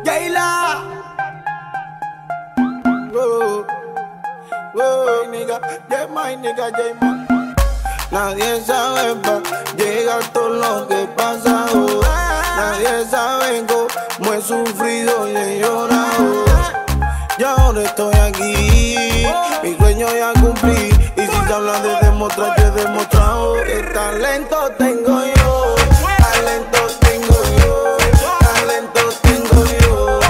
Keila. Whoa, whoa, nigga, yeah, my nigga, yeah, man. Nadie sabe pa' llegar todo lo que pasa, oh. Nadie sabe cómo he sufrido y he llorado. Y ahora estoy aquí, mi sueño ya cumplí. Y si se habla de demostrar, yo he demostrado. Que talento tengo yo, talento tengo yo, talento tengo yo.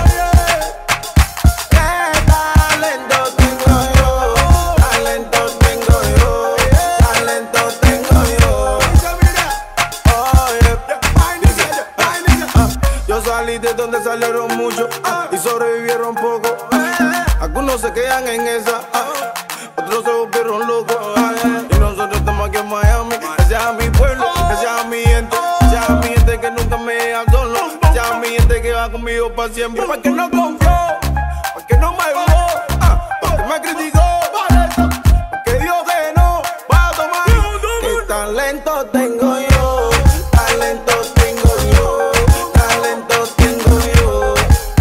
Que talento tengo yo, talento tengo yo, talento tengo yo. Yo salí de donde salieron muchos y sobrevivieron poco. Algunos se quedan en esa, otros se volvieron locos. Y nosotros estamos aquí en Miami, gracias a mi pueblo, gracias a mi gente, gracias a mi gente que nunca me deja solo, gracias a mi gente que va conmigo para siempre. Pa' que no confió, pa' que no me votó, pa' que me criticó, pa' que dijo que no va a tomar. Que talento tengo yo, talento tengo yo, talento tengo yo.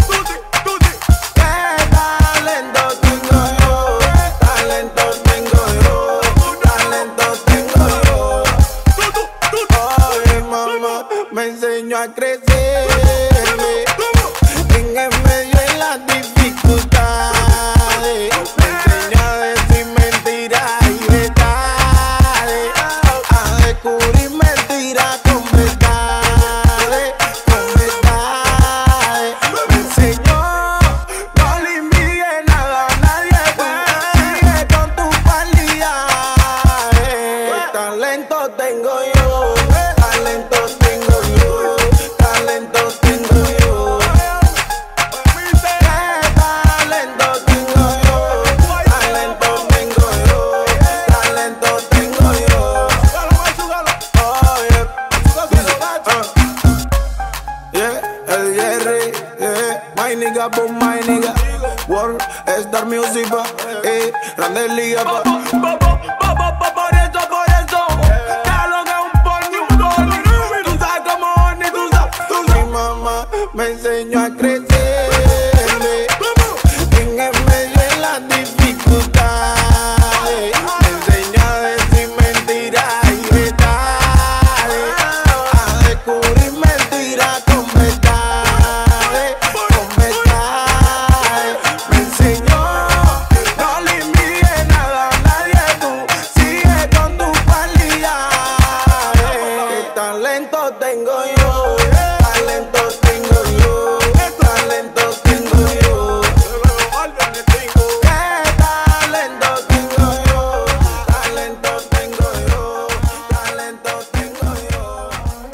Me enseñó a crecer en el medio de las dificultades. Me enseñó a decir mentiras y verdades, a descubrir mentiras con verdades, con verdades. Me enseñó, no le envíes nada a nadie, sigue con tus cualidades. ¿Qué talento tengo yo? Talento tengo yo, talento tengo yo. ¿Qué talento tengo yo? Talento tengo yo, talento tengo yo. Oh, yeah, el Jerry, yeah. My nigga, boom, my nigga. World Star Music, Grande Liga, me enseñó a crecer en el medio de las dificultades. Me enseñó a decir mentiras y verdades, a descubrir mentiras con verdades, con verdades. Me enseñó, no le envíes nada a nadie, tú sigue con tus cualidades. ¿Qué talento tengo yo? Talento tengo yo, talento tengo yo. ¿Qué talento tengo yo? Talento tengo yo, talento tengo yo.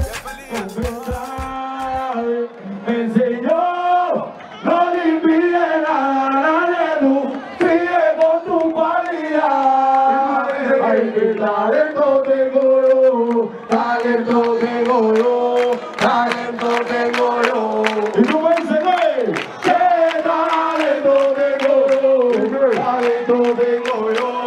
Me enseñó, no le envíes nada a nadie, tú sigue con tu cualidad. Ay, qué talento tengo yo, talento tengo yo, talento tengo yo. Y tú me enseñé, qué talento tengo yo, talento tengo yo.